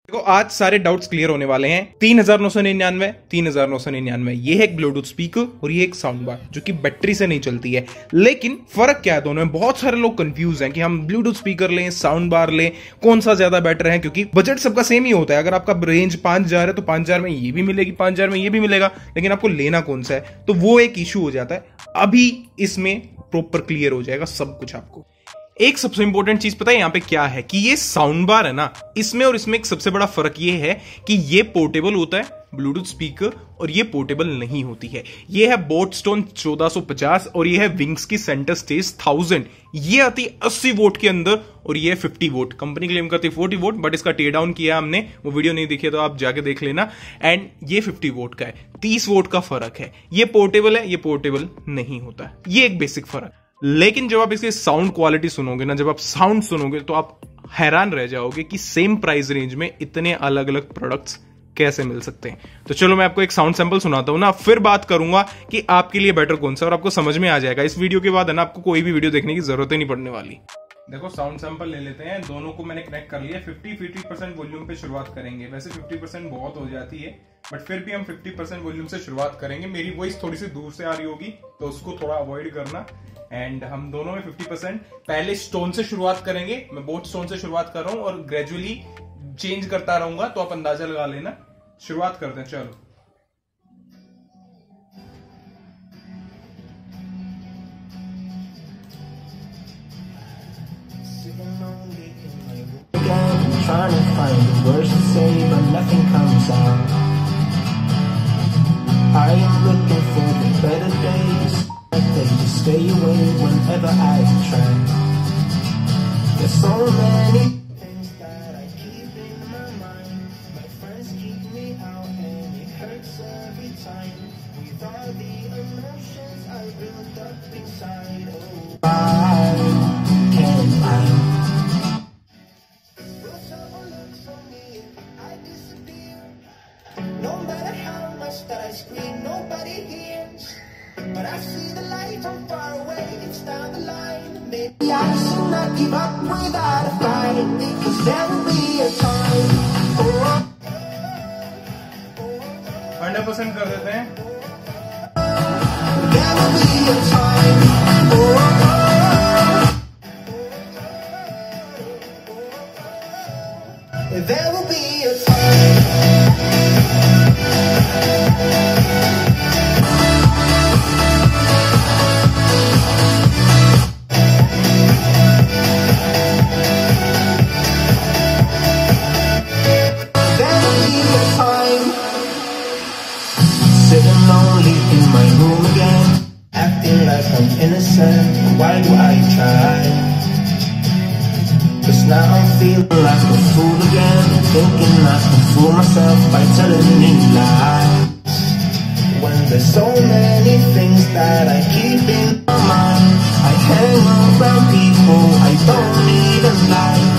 देखो आज सारे डाउट्स क्लियर होने वाले हैं। 3999 ये है एक ब्लूटूथ स्पीकर और ये एक साउंड बार जो कि बैटरी से नहीं चलती है। लेकिन फर्क क्या है दोनों में? बहुत सारे लोग कंफ्यूज हैं कि हम ब्लूटूथ स्पीकर लें, साउंड बार लें, कौन सा ज्यादा बेटर है, क्योंकि बजट सबका सेम ही होता है। अगर आपका रेंज 5000 है तो 5000 में ये भी मिलेगी, 5000 में ये भी मिलेगा, लेकिन आपको लेना कौन सा है, तो वो एक इश्यू हो जाता है। अभी इसमें प्रॉपर क्लियर हो जाएगा सब कुछ आपको। एक सबसे इंपॉर्टेंट चीज पता है यहाँ पे क्या है कि ये साउंड बार है ना, इसमें और इसमें एक सबसे बड़ा फर्क ये है कि ये पोर्टेबल होता है ब्लूटूथ स्पीकर और ये पोर्टेबल नहीं होती है। ये है बोट स्टोन 1450 और ये है विंग्स की सेंटर स्टेज 1000। ये आती है 80 वोट के अंदर और ये 50 वोट। कंपनी क्लेम करती है 40 वोट, बट इसका टे डाउन किया हमने, वो वीडियो नहीं देखी तो आप जाके देख लेना। एंड ये 50 वोट का है, 30 वोट का फर्क है। ये पोर्टेबल है, ये पोर्टेबल नहीं होता। ये एक बेसिक फर्क। लेकिन जब आप इसकी साउंड क्वालिटी सुनोगे ना, जब आप साउंड सुनोगे तो आप हैरान रह जाओगे कि सेम प्राइस रेंज में इतने अलग अलग प्रोडक्ट्स कैसे मिल सकते हैं। तो चलो मैं आपको एक साउंड सैंपल सुनाता हूं ना, फिर बात करूंगा कि आपके लिए बेटर कौन सा, और आपको समझ में आ जाएगा। इस वीडियो के बाद है ना आपको कोई भी वीडियो देखने की जरूरत ही नहीं पड़ने वाली। देखो साउंड सैंपल ले लेते हैं, दोनों को मैंने कनेक्ट कर लिया। 50% वॉल्यूम पे शुरुआत करेंगे। वैसे 50% बहुत हो जाती है, बट फिर भी हम 50% वॉल्यूम से शुरुआत करेंगे। मेरी वॉइस थोड़ी सी दूर से आ रही होगी तो उसको थोड़ा अवॉइड करना। एंड हम दोनों में 50%। पहले स्टोन से शुरुआत करेंगे, मैं बोट स्टोन से शुरुआत कर रहा हूं और ग्रेजुअली चेंज करता रहूंगा, तो आप अंदाजा लगा लेना। शुरुआत करते हैं, चलो। Trying to find the words to say, but nothing comes out. I am looking for the better days. They just stay away whenever I try. There's so many things that I keep in my mind. My friends keep me out and it hurts every time. With all the emotions I built up inside. Oh, I can't find. No matter how much that I scream, nobody hears. But I see the light from far away, it's down the line. Maybe I should not give up without a fight, because there will be a time. 100% कर देते हैं। There will be a time. There will be a time. Sitting lonely in my room again, acting like I'm innocent. Why do I try? 'Cause now I'm feeling like a fool again, thinking I can fool myself by telling me lies. When there's so many things that I keep in my mind, I hang around people I don't even like.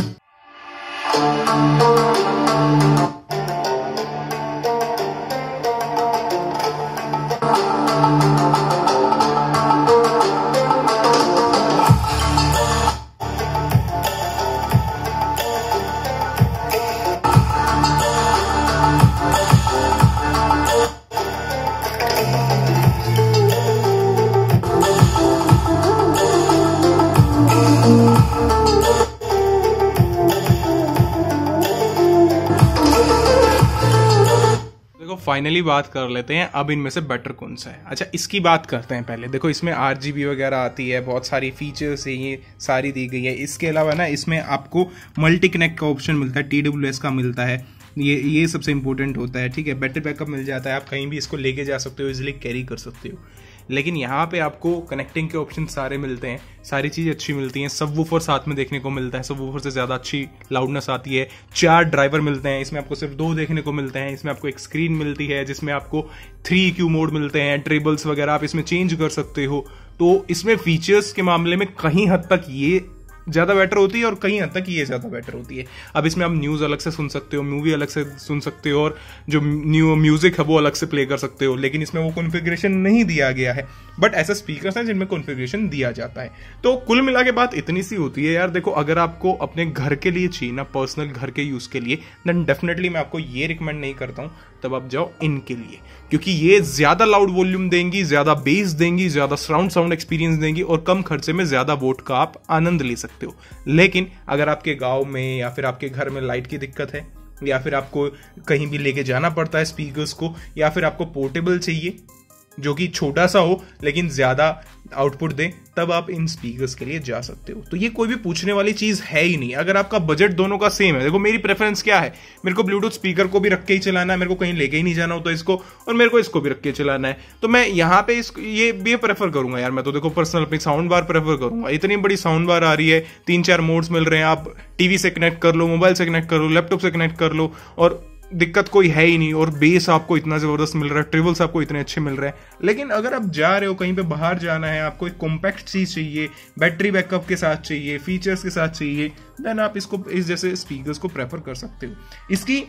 Finally बात कर लेते हैं अब इनमें से better कौन सा है। अच्छा इसकी बात करते हैं पहले। देखो इसमें RGB वगैरह आती है, बहुत सारी फीचर्स है, ये सारी दी गई है। इसके अलावा ना इसमें आपको मल्टी कनेक्ट का ऑप्शन मिलता है, TWS का मिलता है, ये सबसे इंपॉर्टेंट होता है। ठीक है, बैटरी बैकअप मिल जाता है, आप कहीं भी इसको लेके जा सकते हो, इजिली कैरी कर सकते हो। लेकिन यहाँ पे आपको कनेक्टिंग के ऑप्शन सारे मिलते हैं, सारी चीज़ें अच्छी मिलती हैं। सबवूफर साथ में देखने को मिलता है, सबवूफर से ज़्यादा अच्छी लाउडनेस आती है। 4 ड्राइवर मिलते हैं, इसमें आपको सिर्फ 2 देखने को मिलते हैं। इसमें आपको एक स्क्रीन मिलती है जिसमें आपको 3 EQ मोड मिलते हैं, ट्रेबल्स वगैरह आप इसमें चेंज कर सकते हो। तो इसमें फीचर्स के मामले में कहीं हद तक ये ज्यादा बेटर होती है और कहीं हद तक ये ज्यादा बेटर होती है। अब इसमें आप न्यूज अलग से सुन सकते हो, मूवी अलग से सुन सकते हो और जो न्यू म्यूजिक है वो अलग से प्ले कर सकते हो, लेकिन इसमें वो कॉन्फ़िगरेशन नहीं दिया गया है। बट ऐसे स्पीकर्स हैं जिनमें कॉन्फ़िगरेशन दिया जाता है। तो कुल मिला के बात इतनी सी होती है यार। देखो, अगर आपको अपने घर के लिए चाहिए ना, पर्सनल घर के यूज के लिए, देन डेफिनेटली मैं आपको ये रिकमेंड नहीं करता हूं, तब आप जाओ इनके लिए, क्योंकि ये ज्यादा लाउड वॉल्यूम देंगी, ज्यादा बेस देंगी, ज्यादा सराउंड साउंड एक्सपीरियंस देंगी और कम खर्चे में ज्यादा वोट का आप आनंद ले सकते हो। लेकिन अगर आपके गांव में या फिर आपके घर में लाइट की दिक्कत है, या फिर आपको कहीं भी लेके जाना पड़ता है स्पीकर्स को, या फिर आपको पोर्टेबल चाहिए जो कि छोटा सा हो लेकिन ज्यादा आउटपुट दे, तब आप इन स्पीकर्स के लिए जा सकते हो। तो ये कोई भी पूछने वाली चीज है ही नहीं। अगर आपका बजट दोनों का सेम है, देखो मेरी प्रेफरेंस क्या है, मेरे को ब्लूटूथ स्पीकर को भी रख के ही चलाना है, मेरे को कहीं लेके ही नहीं जाना होता इसको, और मेरे को इसको भी रख के चलाना है, तो मैं यहाँ पे ये प्रेफर करूंगा यार। मैं तो देखो पर्सनल अपनी साउंड बार प्रेफर करूंगा। इतनी बड़ी साउंड बार आ रही है, 3-4 मोड्स मिल रहे हैं, आप टीवी से कनेक्ट कर लो, मोबाइल से कनेक्ट कर लो, लैपटॉप से कनेक्ट कर लो, और दिक्कत कोई है ही नहीं, और बेस आपको इतना जबरदस्त मिल रहा है, ट्रिबल्स आपको इतने अच्छे मिल रहे हैं। लेकिन अगर आप जा रहे हो कहीं पे बाहर जाना है, आपको एक कॉम्पैक्ट चीज चाहिए, बैटरी बैकअप के साथ चाहिए, फीचर्स के साथ चाहिए, देन आप इसको इस जैसे स्पीकर्स को प्रेफर कर सकते हो। इसकी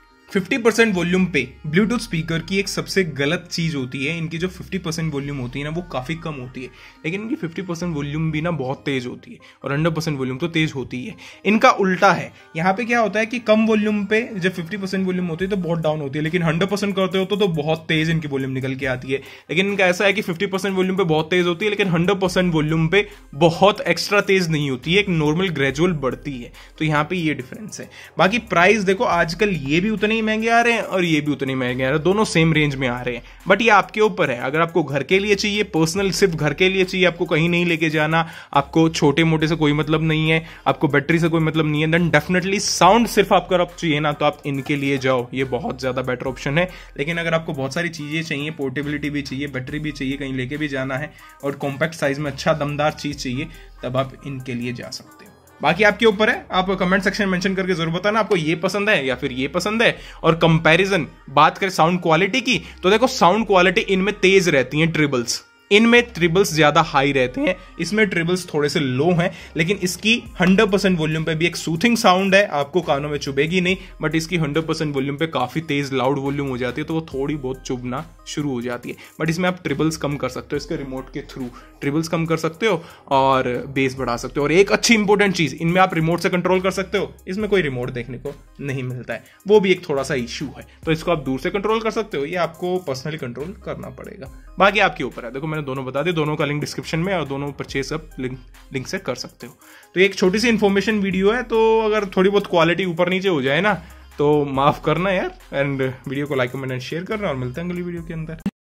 50% वॉल्यूम पे ब्लूटूथ स्पीकर की एक सबसे गलत चीज होती है, इनकी जो 50% वॉल्यूम होती है ना वो काफी कम होती है, लेकिन इनकी 50% वॉल्यूम भी ना बहुत तेज होती है, और 100% वॉल्यूम तो तेज होती है। इनका उल्टा है, यहाँ पे क्या होता है कि कम वॉल्यूम पे जब 50% वॉल्यूम होती है तो बहुत डाउन होती है, लेकिन 100% करते हो तो बहुत तेज इनकी वॉल्यूम निकल के आती है। लेकिन इनका ऐसा है कि 50% वॉल्यूम पे बहुत तेज होती है, लेकिन 100% वॉल्यूम पे बहुत एक्स्ट्रा तेज नहीं होती है, एक नॉर्मल ग्रेजुअल बढ़ती है। तो यहाँ पे ये डिफरेंस है। बाकी प्राइस देखो, आजकल ये भी उतने महंगे आ रहे हैं और ये भी उतने महंगे आ रहे हैं, दोनों सेम रेंज में आ रहे हैं। बट ये आपके ऊपर है, अगर आपको घर के लिए चाहिए, पर्सनल सिर्फ घर के लिए चाहिए, आपको कहीं नहीं लेके जाना, आपको छोटे मोटे से कोई मतलब नहीं है, आपको बैटरी से कोई मतलब नहीं है, देन डेफिनेटली साउंड सिर्फ आपको चाहिए ना, तो आप इनके लिए जाओ, ये बहुत ज्यादा बेटर ऑप्शन है। लेकिन अगर आपको बहुत सारी चीजें चाहिए, पोर्टेबिलिटी भी चाहिए, बैटरी भी चाहिए, कहीं लेके भी जाना है, और कॉम्पैक्ट साइज में अच्छा दमदार चीज चाहिए, तब आप इनके लिए जा सकते हो। बाकी आपके ऊपर है, आप कमेंट सेक्शन में मेंशन करके जरूर बताना आपको ये पसंद है या फिर ये पसंद है। और कंपैरिजन बात करें साउंड क्वालिटी की, तो देखो साउंड क्वालिटी इनमें तेज रहती है, ट्रिबल्स इनमें ट्रिबल्स ज्यादा हाई रहते हैं, इसमें ट्रिबल्स थोड़े से लो हैं। लेकिन इसकी 100% वॉल्यूम पे भी एक सूथिंग साउंड है, आपको कानों में चुभेगी नहीं, बट इसकी 100% वॉल्यूम पे काफी तेज लाउड वॉल्यूम हो जाती है, तो वो थोड़ी बहुत चुभना शुरू हो जाती है। बट इसमें आप ट्रिबल्स कम कर सकते हो, इसके रिमोट के थ्रू ट्रिबल्स कम कर सकते हो और बेस बढ़ा सकते हो। और एक अच्छी इंपॉर्टेंट चीज, इनमें आप रिमोट से कंट्रोल कर सकते हो, इसमें कोई रिमोट देखने को नहीं मिलता है, वो भी एक थोड़ा सा इश्यू है। तो इसको आप दूर से कंट्रोल कर सकते हो, ये आपको पर्सनली कंट्रोल करना पड़ेगा, बाकी आपके ऊपर है। देखो मैंने दोनों बता दिए, दोनों का लिंक डिस्क्रिप्शन में, और दोनों परचेज आप लिंक से कर सकते हो। तो एक छोटी सी इन्फॉर्मेशन वीडियो है, तो अगर थोड़ी बहुत क्वालिटी ऊपर नीचे हो जाए ना तो माफ करना यार, एंड वीडियो को लाइक कमेंट एंड शेयर करना, और मिलते हैं अगली वीडियो के अंदर।